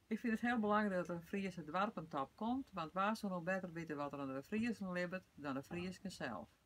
Ik vind het heel belangrijk dat er een Friese dwarpentop komt, want waar zal nog beter weten wat er aan de Friesen leeft dan de Friesen zelf.